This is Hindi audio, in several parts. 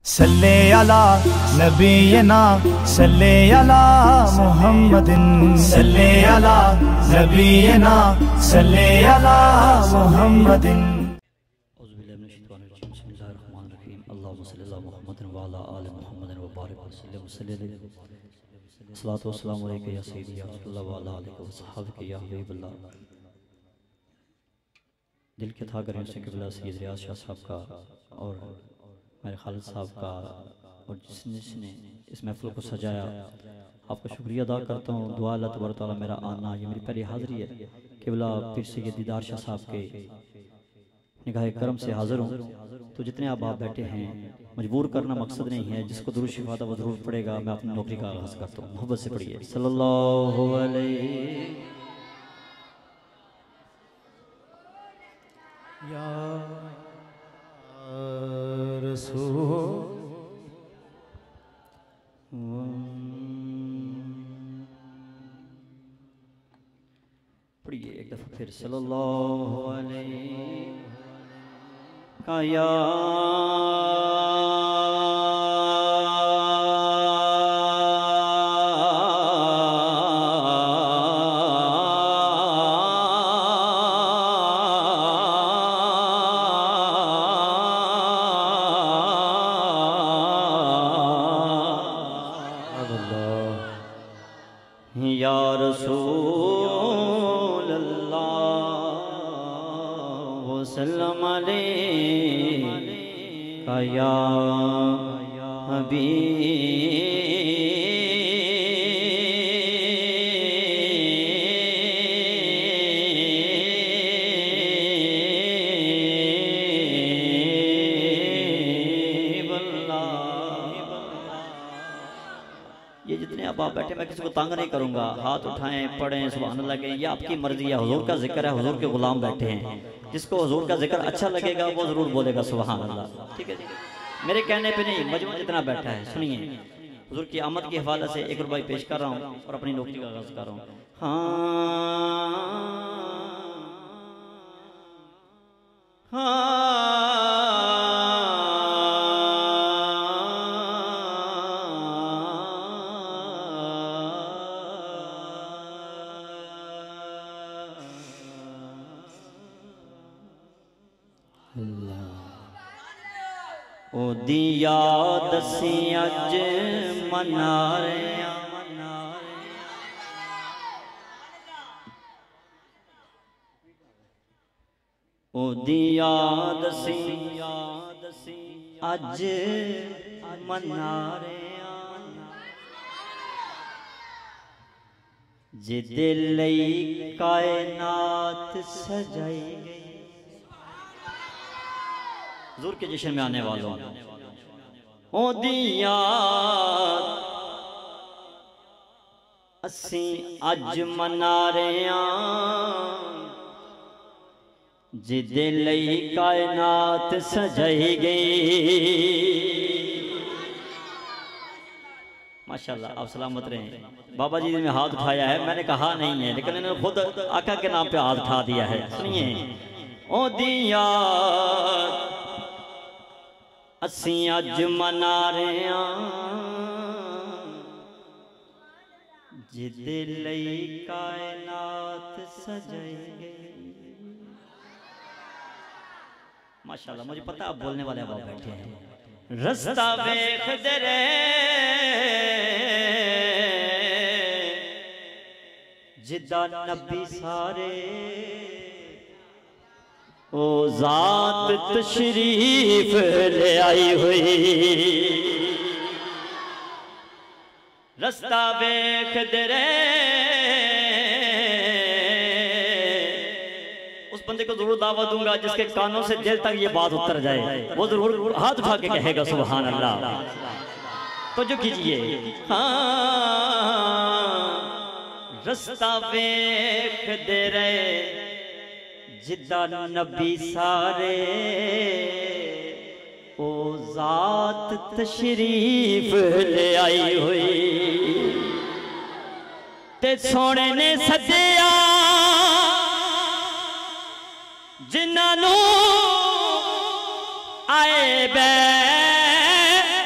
सल्ले अला नबीना सल्ले अला मुहम्मदिन सल्ले अला नबीना सल्ले अला मुहम्मदिन। दिल के था करें से क़िबला सैयद रियाज शाह साहब का और मेरे खालिद साहब का और जिसने इस महफिल को सजाया, आपका शुक्रिया अदा करता हूँ। दुआ अल्लाह तबारक तआला मेरा आना, ये मेरी पहली हाज़िरी है क़िबला पीर सैयद दीदार शाह साहब के निगाह करम से हाज़िर हूँ। तो जितने आप बैठे हैं, मजबूर करना मकसद नहीं है, जिसको दुरूद शिफा वो ज़रूर पड़ेगा। मैं अपनी नौकरी का आगाज़ करता हूँ, मोहब्बत से पढ़िए सल्लल्लाहु अलैहि या रसूल। पढ़िए एक दफ़ा फिर सल्लल्लाहु अलैहि या रसूल अल्लाह वसल्लम अलैका या ये जितने अब आप बैठे, मैं किसी को तंग नहीं करूंगा। हाथ उठाएं, पढ़ें, सुभान अल्लाह के, ये आपकी मर्जी है। हुजूर का जिक्र है, हुजूर के गुलाम बैठे हैं। जिसको हुजूर का जिक्र अच्छा लगेगा वो जरूर बोलेगा सुभान अल्लाह। ठीक है, मेरे कहने पे नहीं, मजमू जितना बैठा है सुनिए। हुजूर की आमद की हिफाजत से एक रुपये पेश कर रहा हूँ और अपनी नौकरी का आगाज़ कर रहा हूँ। हाँ ओ दिया दसी अज मना रहे ओ दिया दसी अज मना रहे जिदे लई कायनात सजाई गई। हुजूर के जश्न में आने वालों ओ दिया असी अज मना रहे जिदे लई कायनात सजाई गई। माशाल्लाह, आप सलामत रहें। बाबा जी ने हाथ उठाया है, मैंने कहा नहीं है, लेकिन इन्होंने खुद आका के नाम पे हाथ उठा दिया है। सुनिए ओ दिया असी अज मना रहे जिदे लई कायनात सजाई गई। माशाल्लाह, मुझे पता आप बोलने वाले अब बैठे हैं। रस्ता वेख दे रे जिदा नबी सारे ओ जात तशरीफ ले आई हुई। रास्ता वेख दे रे उस बंदे को जरूर दावत दूंगा जिसके कानों से दिल तक ये बात उतर जाए, वो जरूर हाथ उठा के कहेगा सुभान अल्लाह। तो जो कीजिए हाँ, रास्ता वेख दे रे जिदा नबी सारे ओ जात तशरीफ ले आई हुई। ते सोने ने सदिया जिन्हों आए बै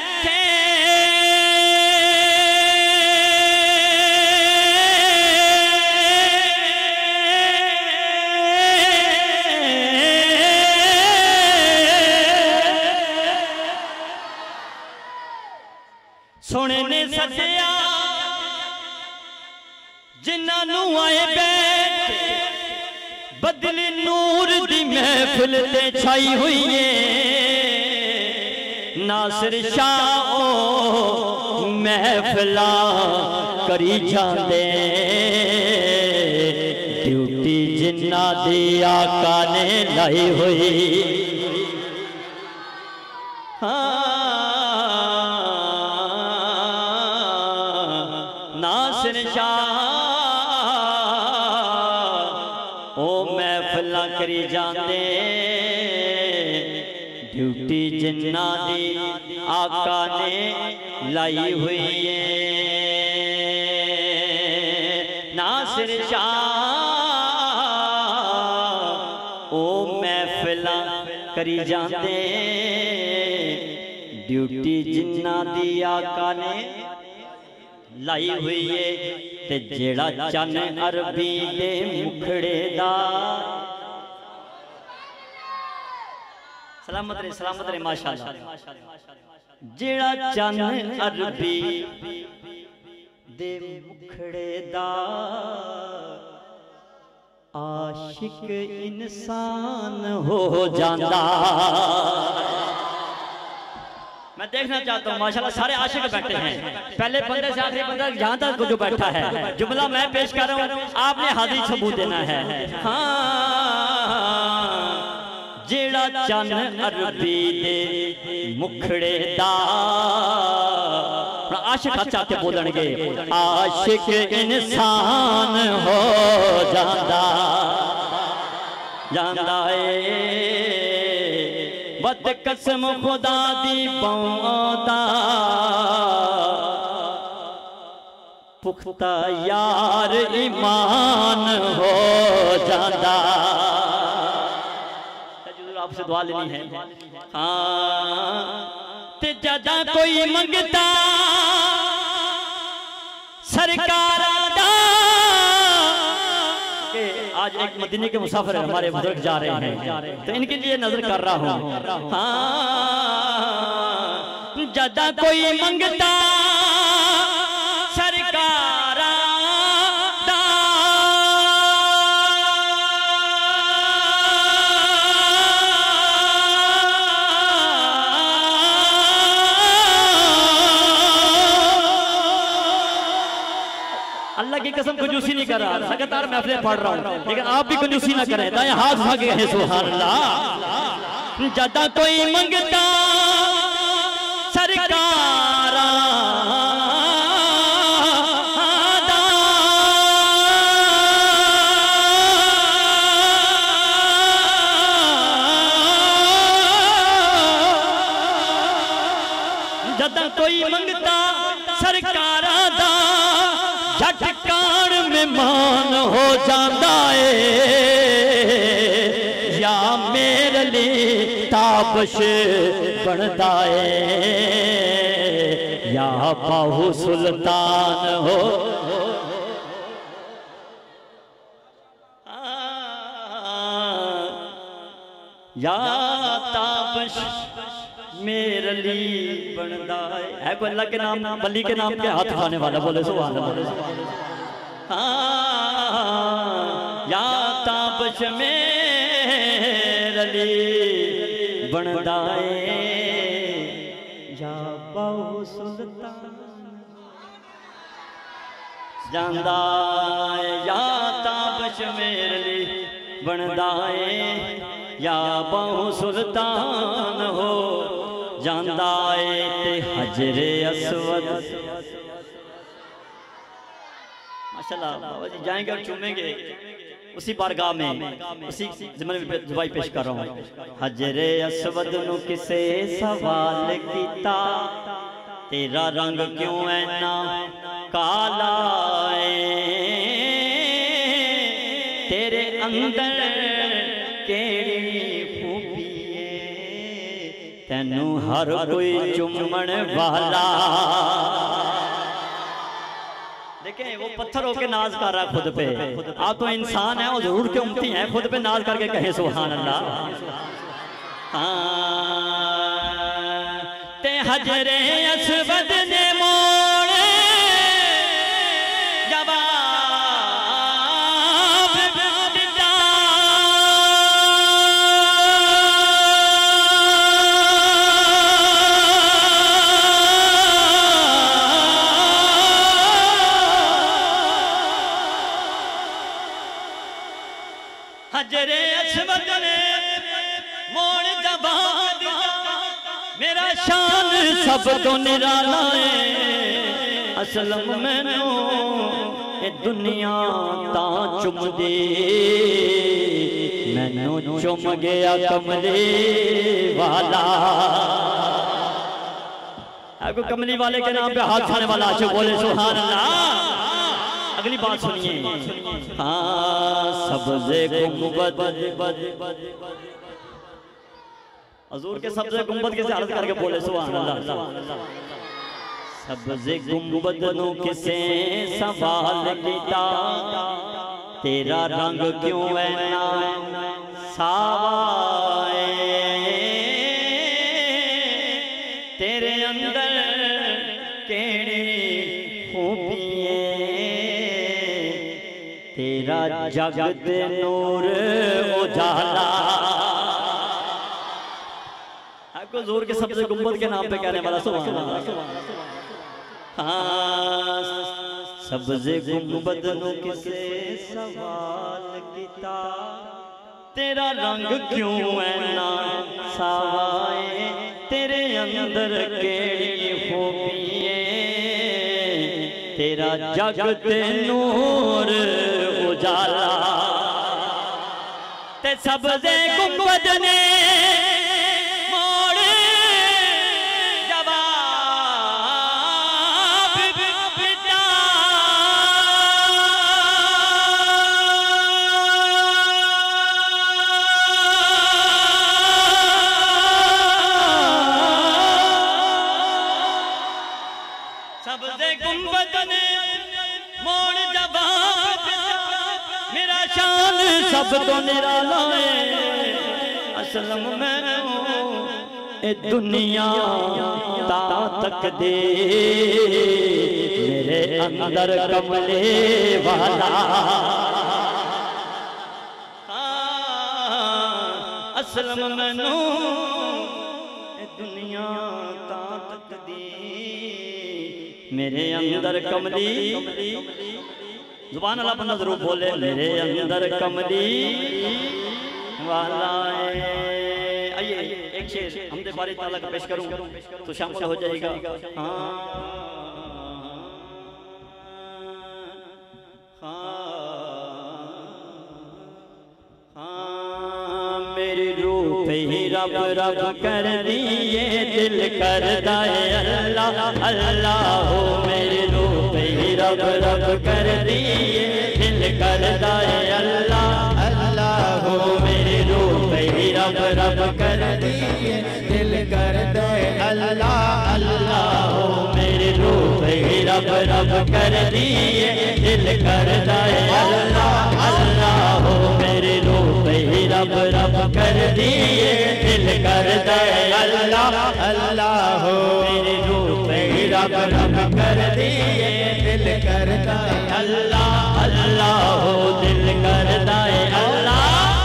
सोने ने सदिया जिन्हों आए बैठ बदली नूर दी महफिल ते छाई हुई है नासिर शाह महफिला करी जाते ड्यूटी जिन्ना दी आका ने लाई हुई नासिर शाह ओ महफिला करी जाते ड्यूटी जिन्ना दी आका ने लाई हुई है नासिर शाह ओ महफिला करी जाते ड्यूटी जिन्ना दी आका ने लाई हुई है ते जेड़ा चन अरबी दे मुखड़े दा सलामत रे माशाअल्लाह जेड़ा चन अरबी दे मुखड़े दा आशिक इंसान हो जांदा मैं देखना चाहता हूँ माशाल्लाह सारे आशिक बैठे हैं पहले बंदे से आखिरी बंदा यहाँ तक जो बैठा है जुमला मैं पेश कर रहा हूँ आपने हाजिर सबूत देना है हाँ जेड़ा चन अरबी दे मुखड़े दा आशिक अच्छा के बोलणगे आशिक इंसान हो जांदा जांदा बद कसम खुदा दी पौदा पुख्ता यार ईमान हो जांदा आपसे दुआ लेनी है हाँ ते जदा कोई मंगता सरकार आज एक मदीने के मुसाफिर हमारे बुजुर्ग जा रहे हैं तो इनके लिए नजर कर रहा हूँ हाँ जदा कोई मंगता सरकार अल्लाह की कसम कंजूसी नहीं कर रहा लगातार महफिलें पढ़ रहा हूँ लेकिन आप भी कंजूसी ना करें दाएं हाथ भागे हैं सुभान अल्लाह जदा कोई मंगता सरकार जदा कोई मंगता सरकार दा झटकान में मान हो जाता है या मेरे लिए ताबश बनता है या बाहु सुल्तान हो या ताबश मेरे लिए बनता है कोई अल्लाह के नाम बली के नाम के हाथ खाने वाला बोले सुभान अल्लाह हाँ या ताबश मेरे लिए बनता है या बाहु सुल्तान जांदा या ताबश मेरे लिए बनता है या बाहु सुल्तान हो जांदा ते हजरे अस्वद माशाल्लाह बाबा जी जाएंगे और चूमेंगे उसी बारगाह में उसी ज़िम्मे में दुआई पेश कर रहा हूँ हजरे अस्वद नु किसे सवाल कीता तेरा रंग क्यों ऐना काला तेरे अंदर केड़ी खूबी तेनू हर कोई चुमन वाला देखें वो पत्थर होके नाज कर रहा खुद पे आप तो इंसान है वो जरूर के उम्मती हैं खुद पे नाज करके कहे सुभान अल्लाह हाँ ते हजरे अस्वद ने सब तो निराला है असलम मैनू ए दुनिया ता चुम दे मैनू चुम गया कमले वाला। आपको कमली वाले के नाम पे हाथ उठाने वाला अच्छे बोले सुभान अल्लाह। अगली बात सुनिए। हाँ सब्ज़े गुंबद हजूर के सब्ज़े गुंबद के ज़ियारत करके बोले सुभान अल्लाह। सब्ज़े गुंबद नु किसे सवाल किया तेरा रंग क्यों है ना सावा तेरे अंदर केड़ी खूबियां तेरा जगत नूर उजाला। आपको जोर के सबसे गुंबद के नाम पे कहने वाला सुभान अल्लाह। हाँ सब्ज़े गुंबद नु किसे सवाल किता तेरा रंग क्यों है ना सावाए तेरे अंदर केड़ी खूबियां तेरा जगत नूर उजाला। ते सब्ज़े गुंबद ने सब तो निराला है असलम मैनू ए दुनिया ता तक दे मेरे अंदर कमले वाला। असलम मैनू ए दुनिया ता तक दे मेरे अंदर कमली जुबान अल्लाह बंदा जरूर बोले मेरे अंदर कमली वाला है। आइए एक शेर हमदे बारी ताला का पेश करूं तो शामिल हो जाएगा। मेरी रूह ही रब रब कर दिए दिल करदा है अल्लाह अल्लाह हो मेरी रूह ही रब रब कर दिए दिल करदा है अल्लाह अल्लाह हो मेरी रूह ही रब रब कर दिए दिल करदा है अल्लाह अल्लाह हो मेरी रूह ही रब रब कर दिए दिल करदा है अल्लाह अल्लाह हो मेरी रूह ही रब रब कर दिए दिल करदा है अल्लाह अल्लाह हो मेरी रूह ही रब रब कर दिए दिल करदा है अल्लाह अल्लाह हो दिल करदा है अल्लाह।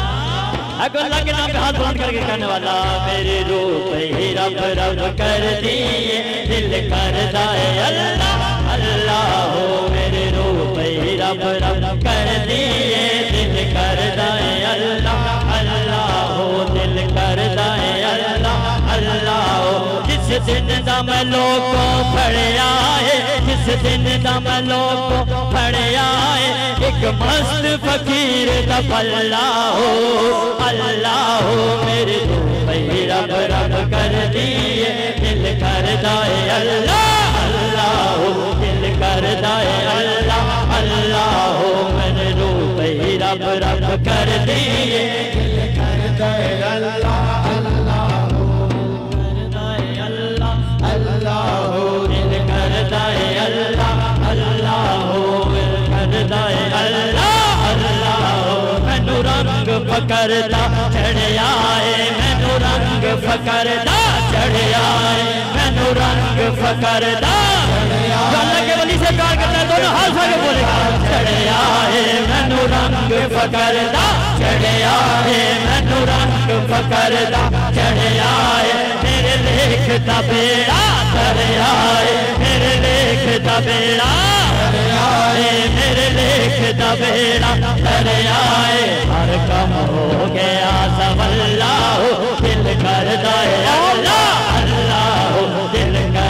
अगर अल्लाह के नाम पे हाथ बुलंद करके कहने वाला मेरी रूह ही रब रब कर दिए दिल करदा है अल्लाह अल्लाह हो मेरी रूह ही रब रब कर दिए दिल करदा है अल्लाह अल्लाह हो दिल करदा है अल्लाह अल्लाह हो। जिस दिन दा मैं लोगों फड़िया है जिस दिन दा मैं लोगों फड़िया है एक मस्त फकीर दा पल्ला हो अल्लाह हो मेरे रूह ही रब रब कर दिए दिल करदा है अल्लाह अल्लाह हो दिल करदा है अल्लाह अल्लाह हो मेरे रूह ही रब रब कर दिए दिल करदा है अल्लाह अल्लाह हो करदा है अल्लाह अल्लाह हो दिल करदा है अल्लाह अल्लाह हो करदा है अल्लाह अल्लाह हो मैनू रंग फकरदा चढ़िया है मैनू रंग फकरदा चढ़िया है मैनू रंग फकरदा अल्लाह के वली से प्यार करता है दोनों हाथ उठा बोलेगा चढ़िया है मैनू रंग फकरदा चढ़िया है मैनू रंग फकरदा चढ़िया है मेरे लेख दा बेड़ा चढ़िया है मेरे लेख दा बेड़ा चढ़िया है मेरे लेख दा बेड़ा चढ़िया है हर कम हो गया सब अल्लाह दिल करदा है अल्लाह अल्लाह दिल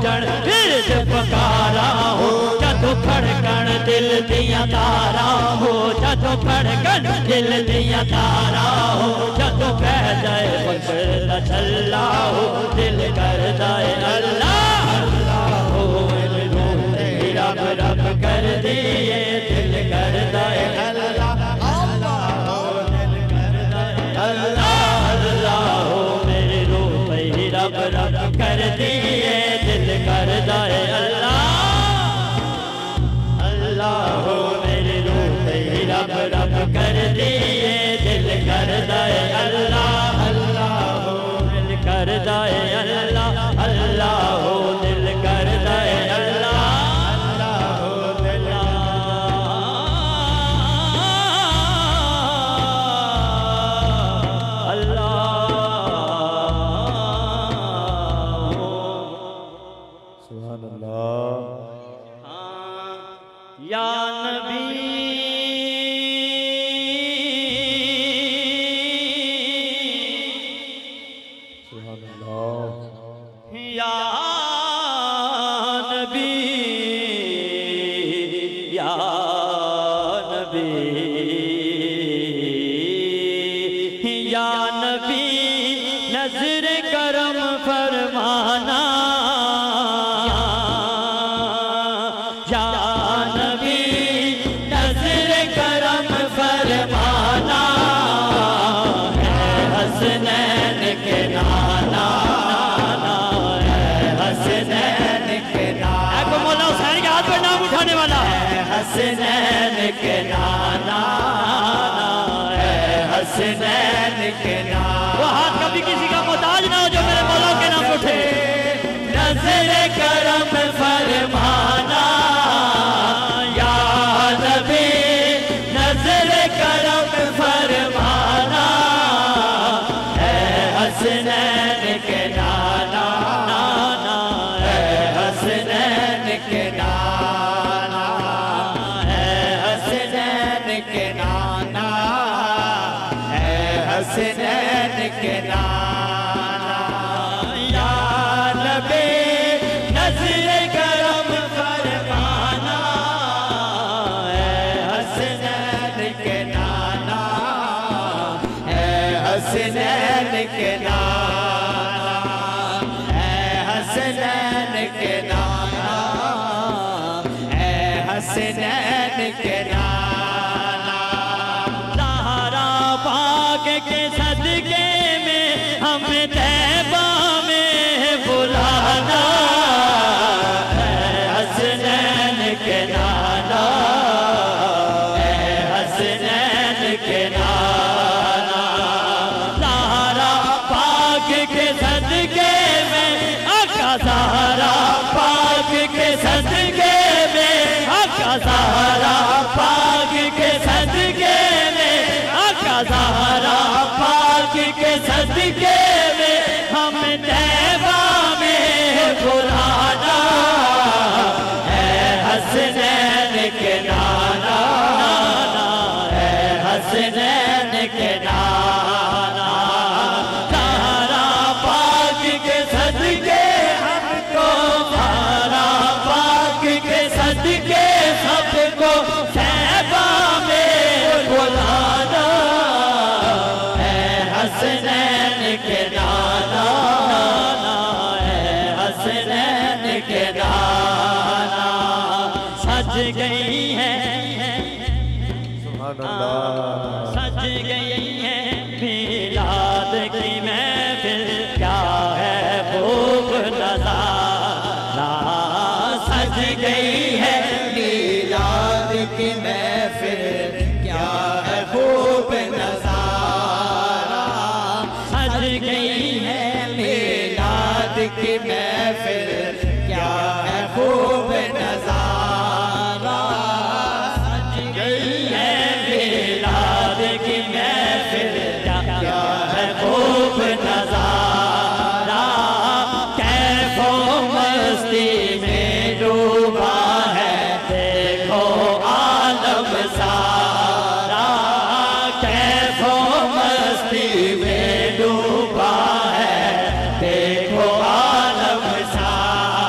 खड़कन फिर पकारा हो जदों खड़कन दिल दिया तारा हो जदों खड़कन दिल दिया तारा हो जदों कह जाए बंदा छल्ला हो दिल कर जाए अल्लाह अल्लाह हो रब रब कर दिए दिल कर जाए अल्लाह अल्लाह हो दिल कर जाए अल्लाह अल्लाह हो मेरे रूह ही रब रब कर दिए दिल कर जाए अल्लाह अल्लाह हो मेरे रूह ही रब रब कर दिए दिल कर जाए अल्लाह अल्लाह हो दिल कर जाए अल्लाह अल्लाह हो दिल कर जाए अल्लाह या नबी सुभान अल्लाह या नबी या नबी या नबी नजर करम फरमाना हसनैन के नाना है हसनैन के नाना वो हाथ कभी किसी का मोहताज ना हो जो मेरे मौला के नाम उठे नजर करम फरमाना या नबी नजर करम फरमाना है हसनैन के नाना है हसनैन के नाना हसनैन के नाना या नबी नज़र करम फरमाना है हसनैन के नाना है हसनैन के नाना है हसनैन के नाना है हसनैन के नाना के सदके में हम तैबा में बुलाना है हसनैन के नाना है हसनैन के नाना सहारा पाक के सदके में आका सहारा पाक के सदके में आका सहारा पाक के सदके में आका सहारा के सदके में हम तैबा में बुलाना है हसनैन के नाना है हसनैन के नाना सहारा पाक के सदके हमको सहारा पाक के सदके सबको तैबा में बुलाना हसनैन के नाना है हसनैन के नाना सज गई है सज गई है मिलाद की महफिल क्या है खूब नज़ारा सज गई है मिलाद की महफिल क्या है खूब नज़ारा की महफिल क्या है खूब नज़ारा सज गई है मिलाद की महफिल क्या है खूब नज़ारा कैफो मस्ती में डूबा है देखो आलम सारा कैफो मस्ती में डूबा है देखो आलम सारा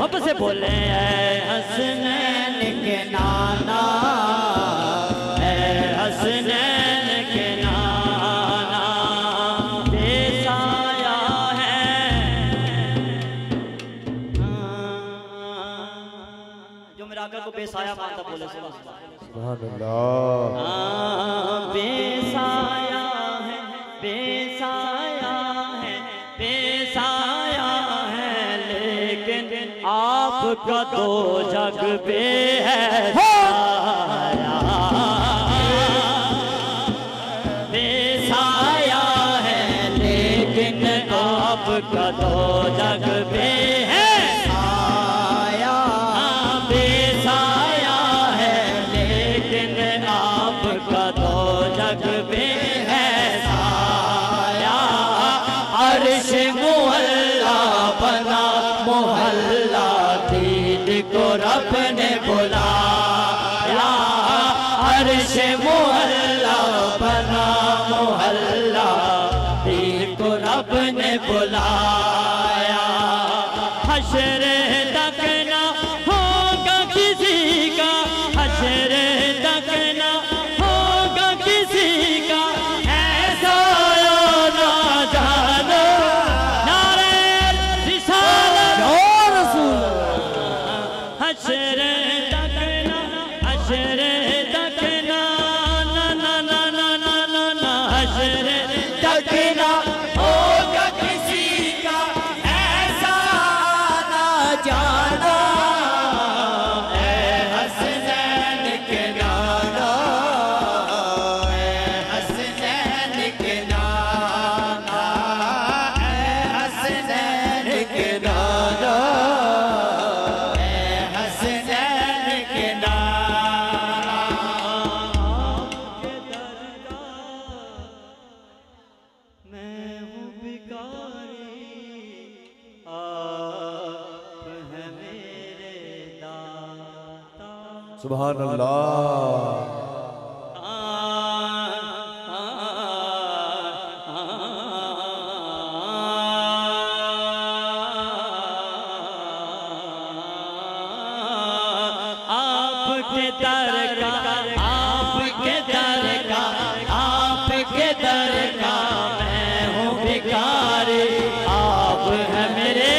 से बोले ऐ हसनैन के नाना, ऐ हसनैन के नाना, बेसाया है। जो मेरा आका को बेसाया मानता बोले सुभान अल्लाह। बेसाया है, बेसाया है, बेसाया है, लेकिन आपका तो जग पे है साया। बेसाया है, लेकिन आपका तो जग पे है साया। बेसाया है, लेकिन आपका तो जग पे है साया। अर्श मुहल्ला बना मोहल्ला, दीद को रब ने बुलाया। अर्श मुहल्ला बना मोहल्ला, दीद को रब ने बुलाया। हश्र तक ना होगा किसी का, हश्र तक ना होगा किसी का, ऐसा ना जानो नारे रिसालत और रसूल। हश्र तक ना, हश्र तक ना, ना ना ना ना ना ना ना, हश्र तक ना होगा किसी का, ऐसा ना जाना। ऐ हसनैन के नाना, ऐ हसनैन के नाना, ऐ हसनैन के नाना, ऐ हसनैन के नाना। मैं हूँ भिखारी, आप हैं मेरे दाता। सुभान अल्लाह। आपके दर का, आपके दर का, आपके दर का मैं हूँ भिखारी, आप हैं मेरे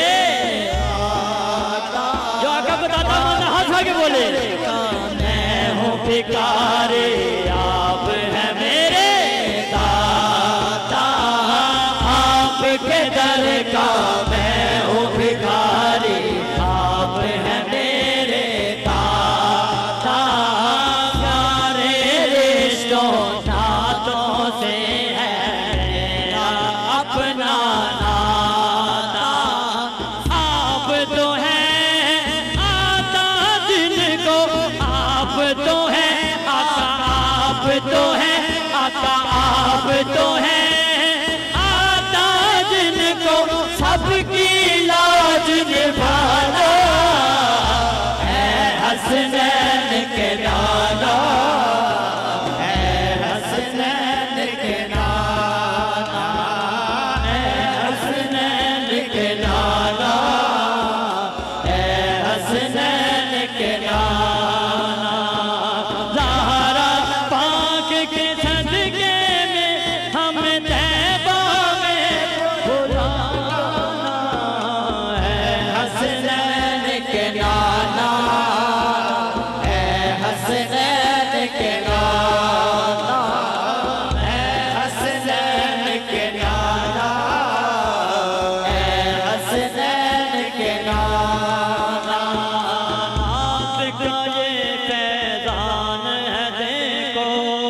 दाता। जो आका बताता मन हंस के बोले मैं हूँ भिखारी, आप हैं मेरे दाता। आपके दर का मैं हूँ भिखारी, आप हैं मेरे दाता। प्यारे रिश्तों नातों से है मेरा अपना नाता। आप तो हैं आता जिनको, आप तो हैं आका, आप तो हैं आका, आप तो हैं आता जिनको, सबकी लाज निभाना। है हसनैन के नाना, है हसनैन के नाना, है हसनैन के नाना, है हसनैन के नाना। ज़हरा पाक के सदके में हम तैबा में बुलाना। है हसनैन के नाना, है हसनैन के नाना, है हसनैन के नाना, है हसनैन के नाना। आपका ये फैज़ान है देखो,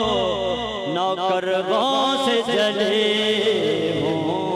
नौकरों से जले हो।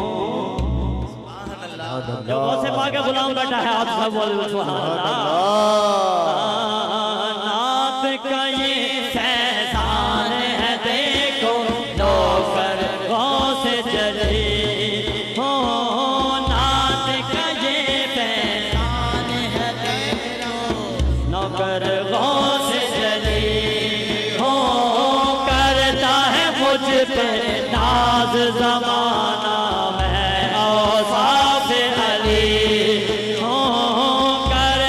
जो से पाके गुलाम बैठा है, आप सब बोल सुभान अल्लाह। नात का ये फैज़ान है देखो, नौकर से जले हो। नात का ये फैज़ान है देखो, नौकर से जले हो। करता है मुझ पे नाज ज़माना, मैं औसाफ अली हो। कर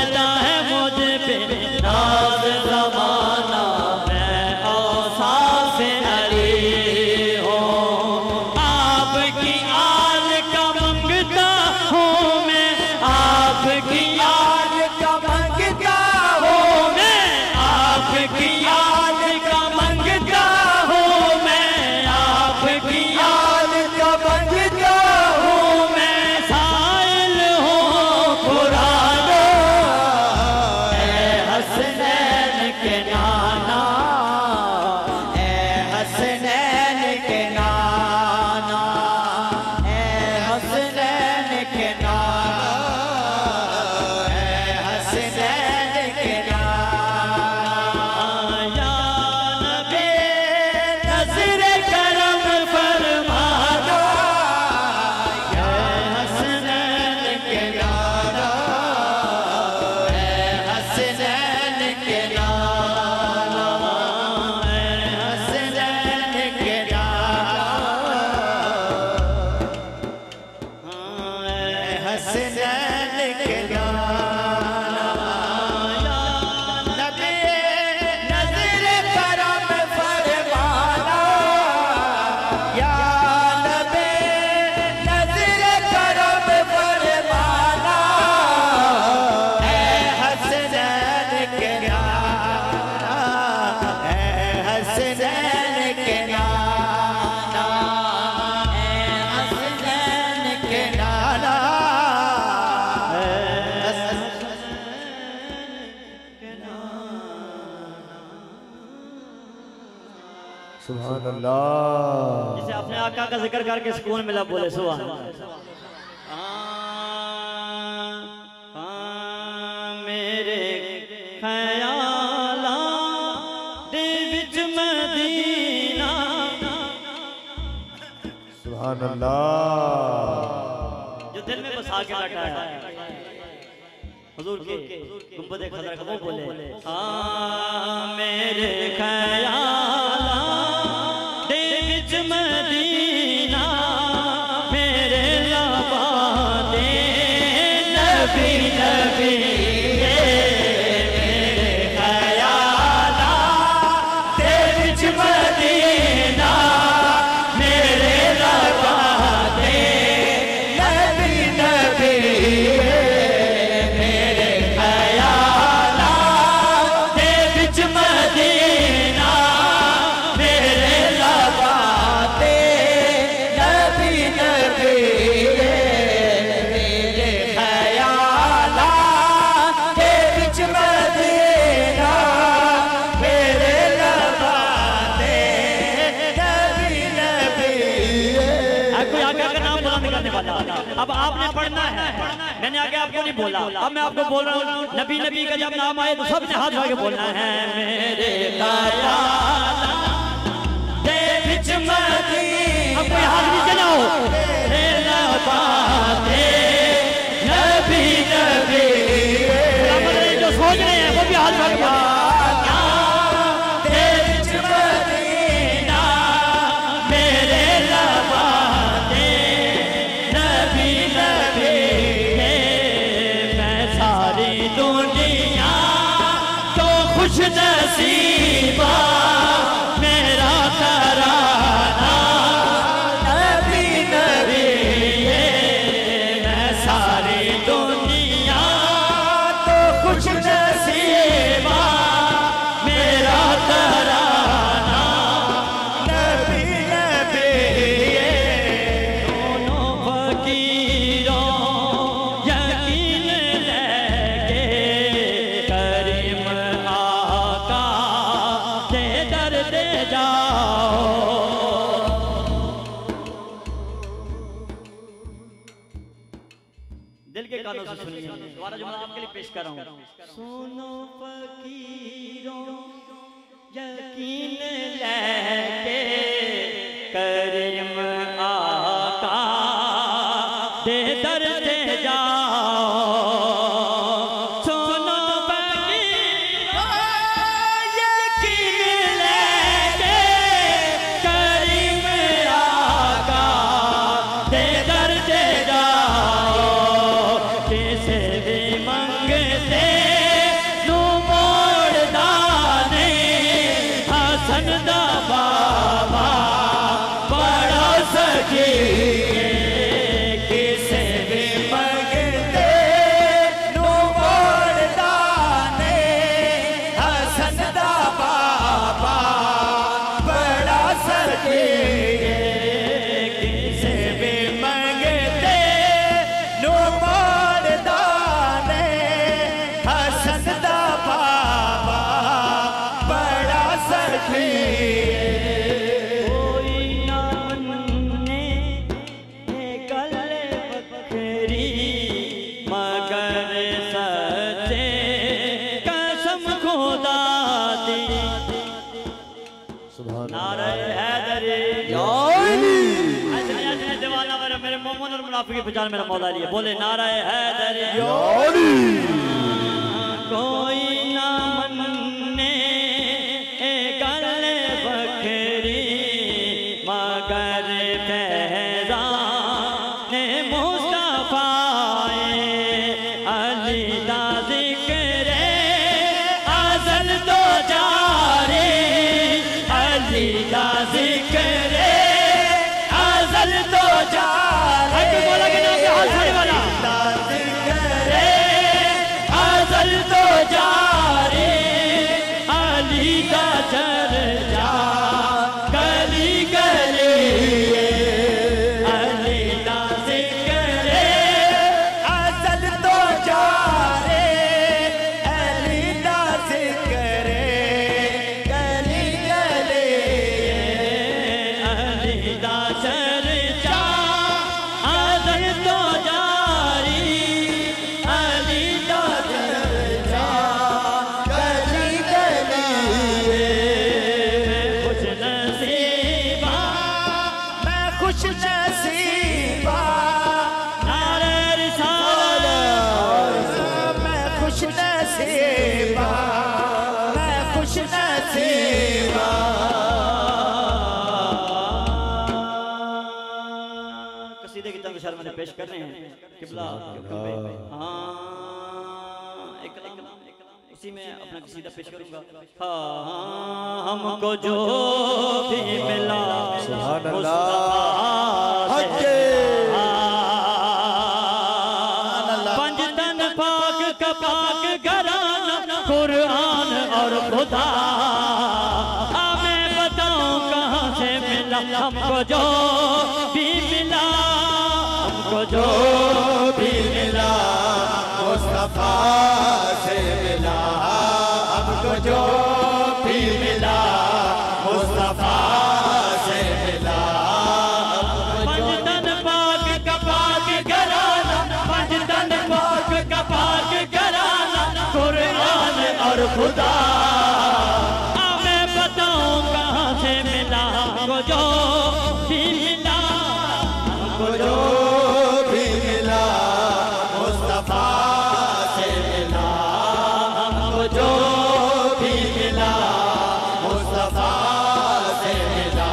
सुभान अल्लाह। जिसे अपने आका का जिक्र करके सुकून मिला, बोले सुभान अल्लाह। मेरे ख्याला दे विच मदीना, सुभान अल्लाह। जो दिल में बसा के बैठा है हुजूर के गुंबद खजरा का, वो बोले मेरे ख्याला दे विच मदीना, मेरे लबा दे नबी नबी, मेरे ख्याला दे विच मदीना, मेरे लबा दे नबी नबी, मेरे ख्याला दे विच मदीना, मेरे लबा दे नबी नबी, मेरे ख्याला दे विच मदीना, मेरे लबा दे नबी नबी। कोई आगे का नाम बुलंद करने वाला, अब आपने पढ़ना है, मैंने आगे आपको नहीं बोला, अब मैं आपको बोल रहा हूँ। नबी नबी का जब नाम आए तो सबने हाथ उठा के बोलना है, मेरे ख्याला दे विच मदीना। अब कोई हाथ नीचे ना हो, मेरे लबा दे नबी नबी। जो सोच रहे हैं वो भी हाथ उठा के बोलें, दे विच मदीना, मेरे लबा दे नबी नबी। मैं सारी दुनिया तो खुश नसीबा, मेरा तराना नबी नबी। मैं सारी दुनिया तो खुश नसीबा, मेरा तराना नबी नबी। दोनों फकीरों यकीन लेके करीम आका के दर दे जाओ। दिल के कानों से सुनिए, दोबारा जुमला आपके लिए पेश कर रहा हूँ। सुनो फकीरों यकीन लेके करीम आका दे दर दे जाओ। सुनो फकीरों यकीन लेके करीम आका दे दर दे जाओ। किसे भी मंगते नू मोड़ दाने, हसन दा बाबा बड़ा सखी। किसे भी मंगते नू मोड़ दाने, हसन दा बाबा बड़ा सखी। किसे भी मंगते नू मोड़ दाने, हसन दा बाबा बड़ा सखी। कोई ना मन्ने गले बखरी, मगर सच्चे कसम खुदा दी। सुभान नारे हैदरी दीवाना मेरे मोहम्मद और मुनाफिक की पहचान मेरा मौला लिए, बोले नारे हैदरी। कोई ना मन्ने गले बखरी, मगर फैज़ाने मुस्तफ़ाए अली दा ज़िक्रे अज़ल तो जारी, अली दा ज़िक्रे अज़ल तो जारी। बोला कि नाम पे हाथ उठाने वाला, ज़िक्रे नसीबा, मैं खुश नसीबा। कसीदे की तंग शर्म पेश कर रहे हैं किबला। हाँ एक उसी में अपना कसीदा पेश करूंगा। हाँ हमको जो भी मिला सुभान मुस्तफा अल्लाह। पंजतन पाक का पाक घराना कुरान और खुदा। मैं बताऊं कहाँ से मिला हमको जो भी मिला, हमको जो भी मिला मुस्तफा से मिला, हमको जो भी मिला मुस्तफा से मिला। पंजतन पाक का पाक घराना, पंजतन पाक का पाक घराना कुरान और खुदा। मैं बताऊं कहाँ से मिला हमको जो भी मिला, हमको जो भी मिला मुस्तफा से मिला, हमको जो भी मिला मुस्तफा से मिला।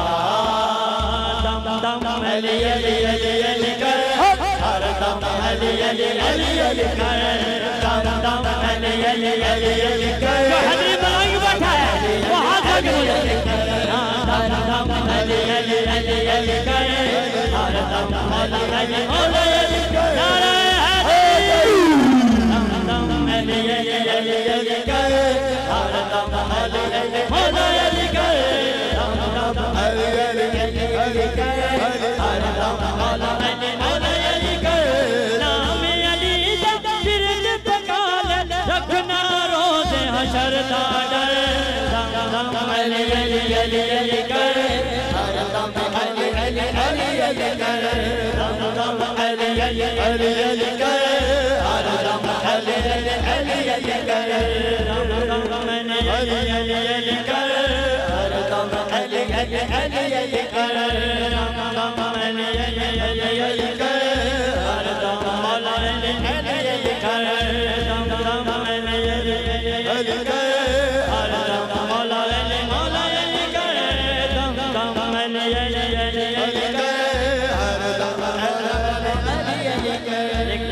दम दम अली अली अली अली कर, हर दम अली अली अली अली कर, दम दम अली अली अली अली कर। जो हजरी बनाई बैठा है वो हाथ आगे बोले, दम दम अली अली अली अली कर, हर दम अली अली अली कर। नारे हैदरी, दम दम अली अली अली अली कर, हर दम अली अली अली कर, दम दम अली अली अली अली कर, हर दम अली अली कर। नाम अली दा बिरद पकाल रखना रोज़े हशर दा डर, दम दम अली अली अली अली कर, हर दम अली अली अली अली कर, दम दम अली अली अली अली कर, हर दम अली अली अली अली कर, दम दम अली अली अली अली कर, हर दम अली अली अली अली कर, दम दम अली अली अली अली कर, हर दम अली अली अली कर, दम दम अली अली अली कर, हर दम अली अली कर, दम दम अली अली अली कर, हर दम अली अली कर।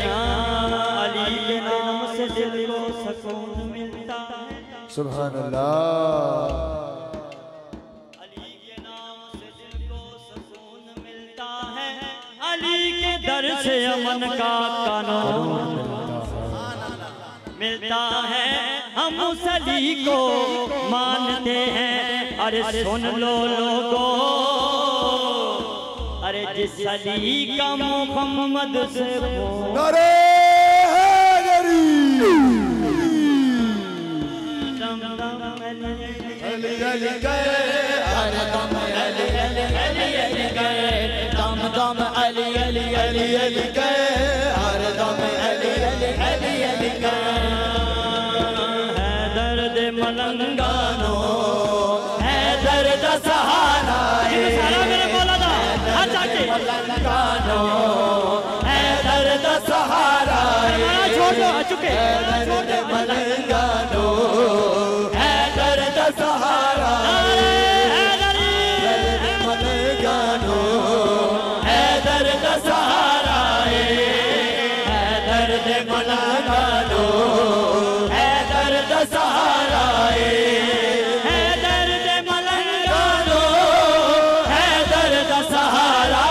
अली के नाम से दिल को सुकून मिलता है, सुभान अल्लाह। अली के नाम से दिल को सुकून मिलता है, अली के दर से अमन का कानून मिलता है। हम उस अली को मानते हैं, अरे सुन लो लोगों, अरे जिस अली का मोहम्मद से नारे हैदरी, अली अली कर, हर दम अली अली अली अली कर, दम दम अली अली अली अली कर, हर दम अली अली अली अली कर। है दर्द मलंगानो, है दर्द सहारा, सहारा मेरे मौला दा हाथ आके मलंगानो, है दर्द सहारा, छोड़ दो आ चुके, दर्द मलंगानो, है दर्द सहारा, मलंगानो, है दर्द सहारा, है दर्द मलंगानो, है दर्द सहारा, है दर्द मलंगानो, है दर्द सहारा।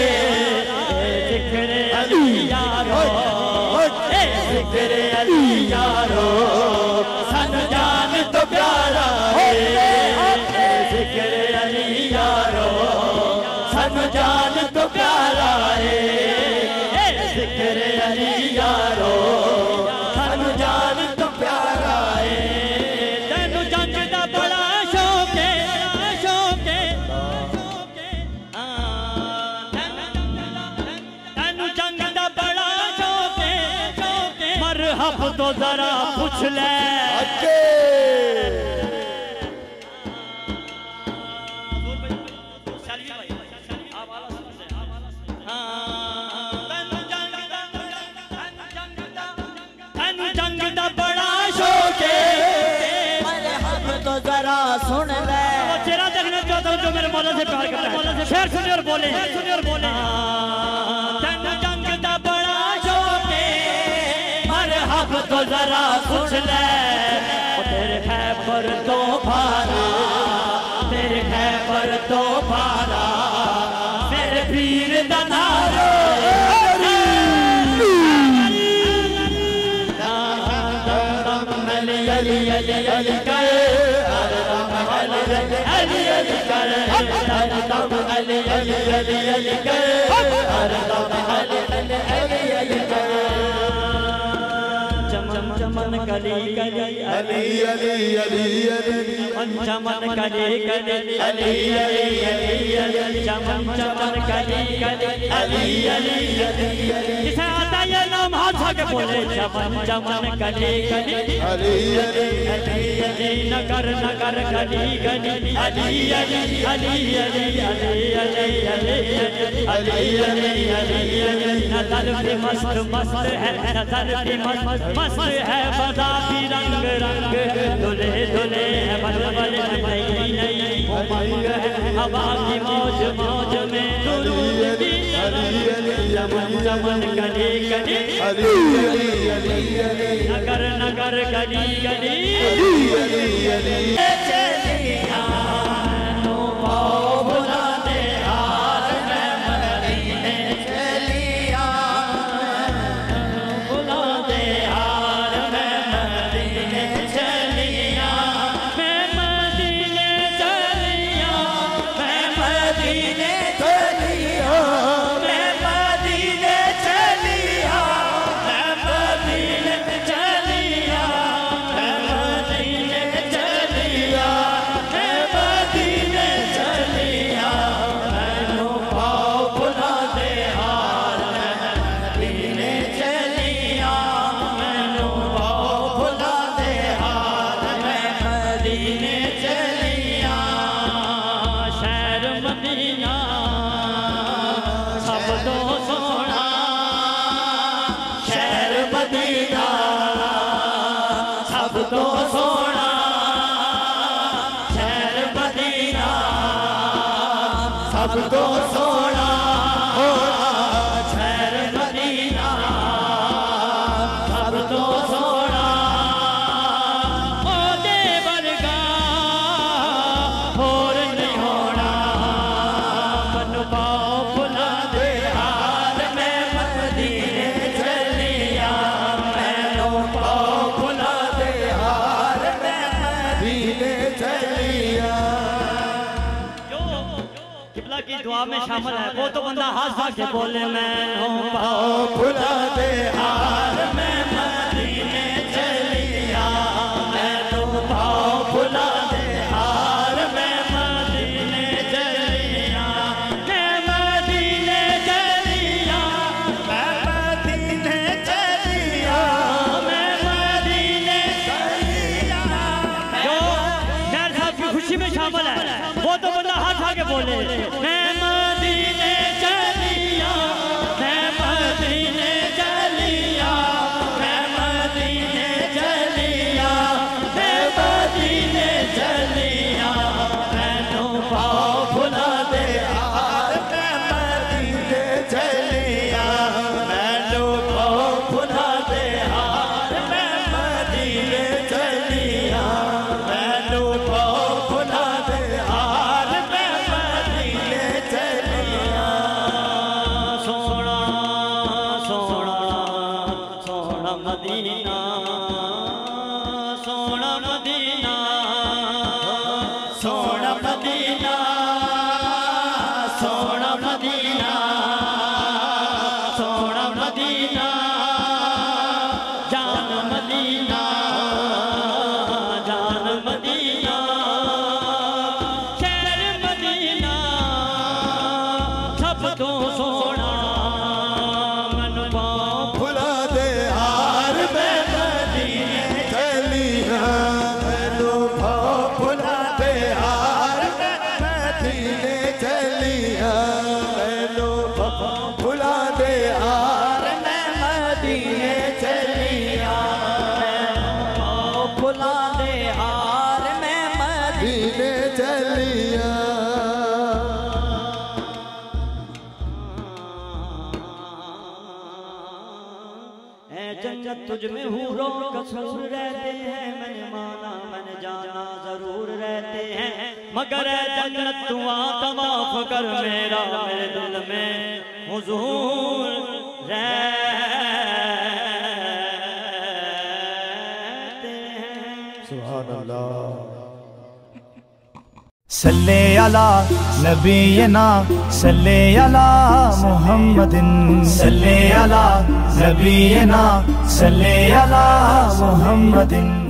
जिक्र अली यारो, जिक्र अली यारो, सन जान तो प्यारा है, जिक्र अली यारो, सन जान तो प्यारा है, जिक्र अली यारो, सन जान तो प्यारा है। तेनू जंग दा बड़ा शौक है, शौक है, तेनू जंग दा बड़ा शौक है, मरहब तो जरा पूछ ले, जंग दा बड़ा शौक शेर सुनिए और बोले तन जंग दा बड़ा शौके मरहब तो जरा पूछ ले तेरे खैबर तो भारा तेरे खैबर तो भारा मेरे पीर दा नारो अली अली अली करे अली अली करे अली अली अली अली करे अली अली करे चमन चमन कली कली अली अली अली अली चमन कली कली अली अली अली अली चमन चमन कली कली अली अली अली किसे आता ये नाम हाथ के बोले चमन चमन कली कली अली अली अली नगर नगर गली गली अली अली अली अली अली अली अली अली अली नजर भी मस्त मस्त है नजर भी मस्त मस्त है बदा भी रंग रंग दुले दुले है बलबल नहीं नहीं उमंग है हवा की मौज मौज में दुरूद की चमन चमन गली गली अली अली अली अली नगर नगर गली गली चलिया नो पाओ बुलाते हार में मदीने चलिया बुलाते हार में मदीने चलिया मैं मदीने चलिया मैं मदीने चलिया मैं मदीने चलिया मैं मदीने चलिया मैं मदीने चलिया मैं मदीने चलिया मैनू पाओ बुला दे हार मैं मदीने चलिया मैनू पाओ बुला दे हार मैं मदीने चलिया शहर मदीना सब तो सोना शहर मदीना सब तो सोना शहर मदीना सब तो सोना शहर मदीना सब तो सोना ओ दे वर्गा होर नहीं होना मनु पाओ बुला दे हार मैं मदीने चलिया मैनू पाओ बुला दे हार मैं मदीने चलिया जो किबला की दुआ में शामिल है वो तो बंदा हाथ हाथ के बोले मैनू पाओ बुला दे हार मैं मदीने चलिया मैनू पाओ बुला दे हार मैं मदीने चलिया मैं मदीने चलिया मैं मदीने चलिया मैं मदीने चलिया जो नैर साहब की खुशी में शामिल है वो तो बंदा हाथ आगे बोले मैं मदीने चलिया मैं मदीने चलिया मैं मदीने चलिया मैं मदीने चलिया मैनू पाओ बुला दे हार मैं मदीने चलिया मैनू पाओ बुला दे हार मैं मदीने चलिया मैनू पाओ बुला दे हार मैं मदीने तुझ में हूरों कसूर रहते हैं, मैंने माना मैंने जाना जरूर रहते हैं, मगर जन्नत दुआ तवाफ कर मेरा मेरे दिल में हुजूर रहते हैं। सुभान अल्लाह। सल्ले अला नबीना सल्ले अला मुहम्मदिन सल्ले अला नबीना सल्ले अला मुहम्मदिन।